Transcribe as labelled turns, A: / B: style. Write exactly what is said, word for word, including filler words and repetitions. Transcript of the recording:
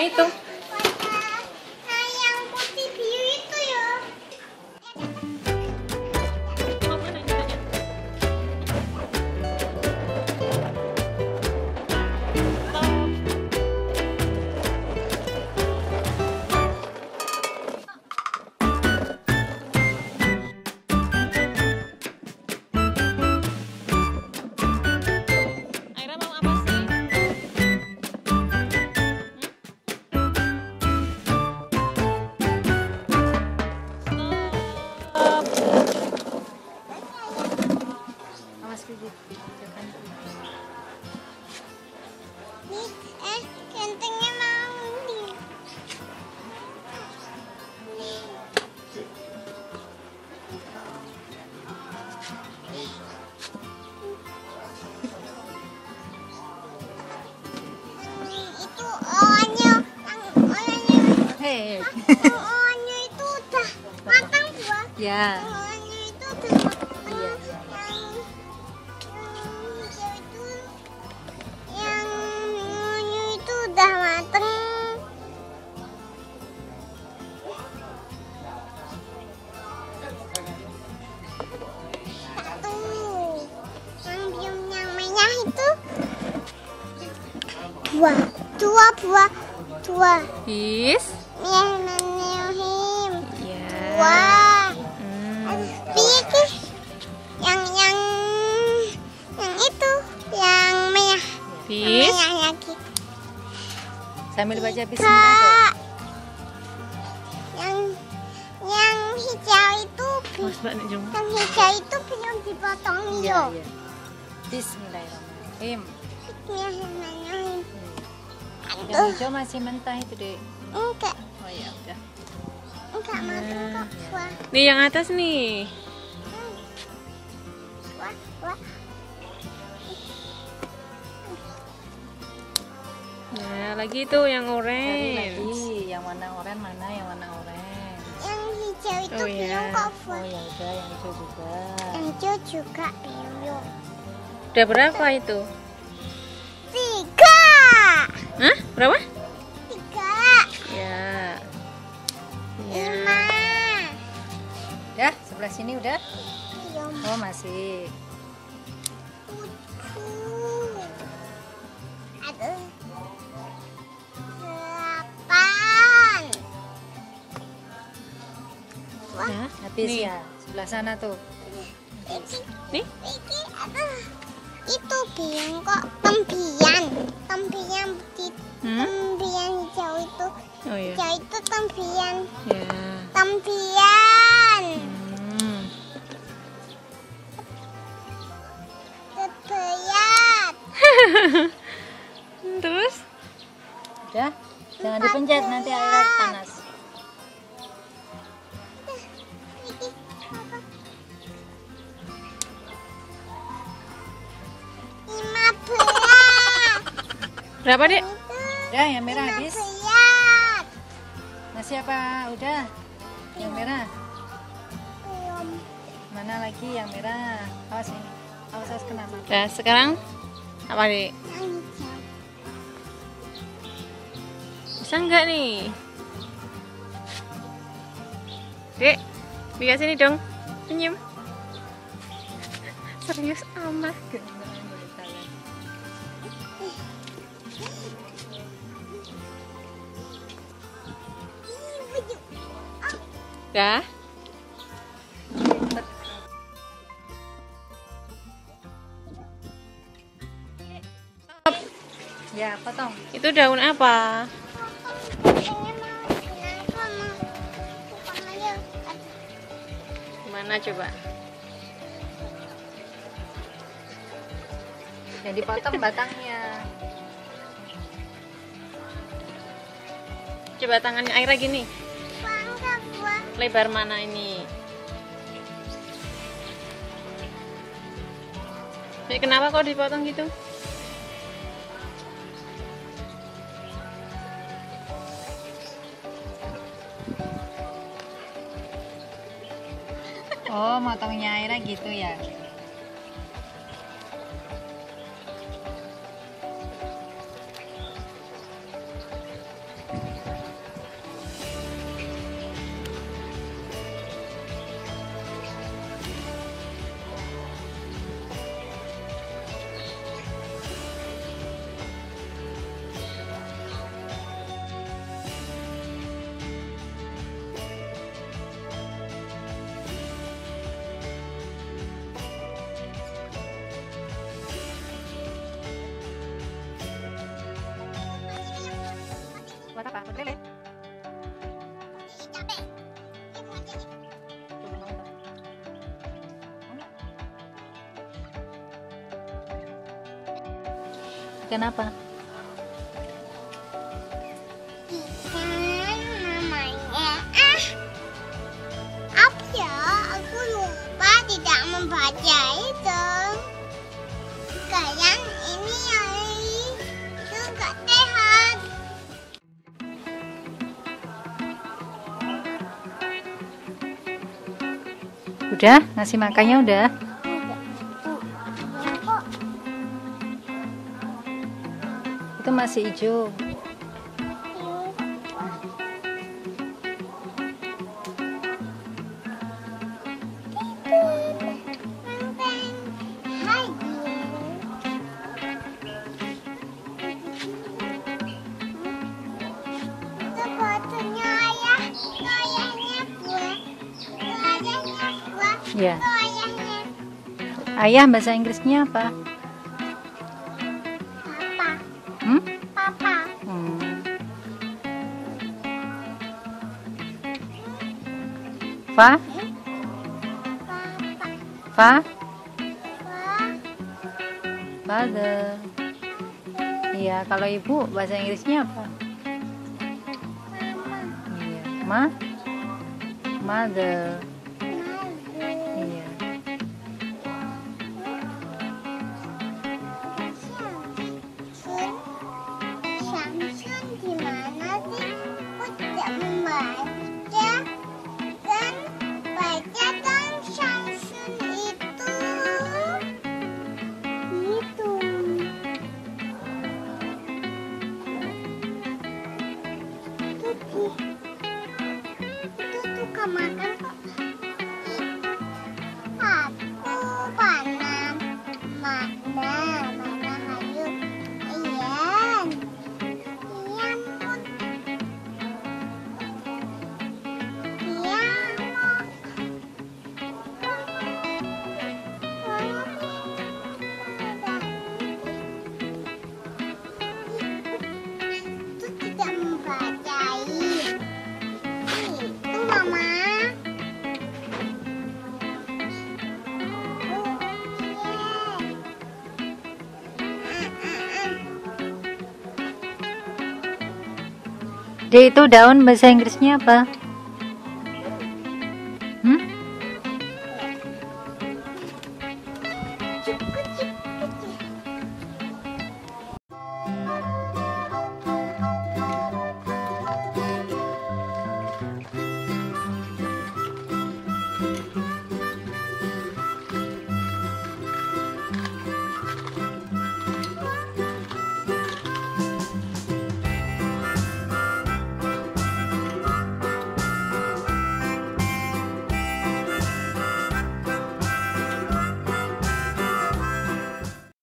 A: itu?
B: Nah, yang putih biru itu ya. Nih, eh, gantengnya mau nih. Hmm, itu oranye, yang oranye,
A: Hei.
B: yang oranye itu udah matang buah.
A: Ya.
B: Yang oranye itu udah matang.
A: Iya.
B: Yang yang hijau itu, yang ungu itu udah mateng. Satu, yang bium yang merah itu dua, dua buah, dua.
A: Bis.
B: Bismillahirrahmanirrahim.
A: Ya.
B: Dua.
A: Hmm.
B: Pilih yang yang yang itu yang merah.
A: Bis.
B: Yang merah lagi.
A: Sambil baca bis
B: Tiga.
A: sebentar kok.
B: Yang yang hijau itu bi-
A: Mas Mbak nih jom.
B: yang hijau itu belum dipotong
A: Iya,
B: yo.
A: iya. Bismillahirrahmanirrahim.
B: Bismillahirrahmanirrahim.
A: Yang
B: Aduh,
A: hijau masih mentah itu, Dek.
B: enggak
A: Oh ya udah.
B: enggak matang kok. Wah,
A: Nih yang atas nih.
B: wah, wah.
A: Nah, lagi itu yang
C: Cari
A: orange.
C: lagi yang warna oranye mana yang warna oranye.
B: Yang hijau itu
A: Oh,
B: belum
A: iya.
B: kok.
C: Oh
B: Wah.
C: ya udah yang hijau juga.
B: Yang hijau juga belum.
A: Udah berapa itu?
B: Tiga.
A: Hah? Berapa?
B: Tiga.
A: Ya. Ya.
B: Lima.
C: Udah sebelah sini udah.
B: Belum.
C: Oh masih.
B: Tujuh. Aduh. Delapan.
A: Ya.
C: Habis
A: Nih.
C: ya. Sebelah sana tuh.
B: Ini,
A: Nih.
B: ini, aduh. Itu biang kok tembian. Tembian di
A: Hmm?
B: tembian hijau itu.
A: Oh ya.
B: Hijau itu tembian.
A: Ya.
B: Tembian.
A: Hmm.
B: Tebelat.
A: Terus?
C: Udah. Jangan dipencet nanti airnya panas.
B: Ini apa? Lima belas.
A: Berapa, Dek?
C: Udah yang merah
B: Lima
C: habis.
B: belas.
C: Masih apa? Udah. Yang merah.
B: Belum.
C: Mana lagi yang merah? Awas ini. Awas awas kena mata.
A: Nah, sekarang apa, Dek?
B: Yang hijau.
A: Bisa enggak nih? Dek, Bika sini dong. Senyum. Serius amat. Dah.
C: Ya potong.
A: Itu daun apa?
B: Ini mau kenapa mau bukan aja.
A: Gimana coba?
C: Yang dipotong batangnya.
A: Coba tangannya Aira gini.
B: Bangga buah.
A: Lebar mana ini? Ini kenapa kok dipotong gitu?
C: Oh, motongnya Aira gitu ya. Takut lele?
B: Capek. Ini mau jadi.
C: Coba mau nggak? Mau nggak? Kenapa?
B: Ikan namanya ah apa ya? Aku lupa tidak membaca itu. Sekarang ini itu nggak sehat.
C: Udah? Ngasih makannya udah?
B: Kok
C: Itu masih hijau. Ya. Ayah bahasa Inggrisnya apa?
B: Papa,
C: Hmm?
B: papa,
C: Hmm. Fa? Fa? Father. Iya, kalau ibu bahasa Inggrisnya apa? Iya. Ma? Mother. Iya.
B: Samsun di mana sih? Aku tidak membaca dan baca dong Samsun itu. Itu. Itu itu tukang makan kok. Aku panam mana mana hayu iyan iyan pun iyan mau itu tidak membacai itu mama.
C: Dia itu daun bahasa Inggrisnya apa?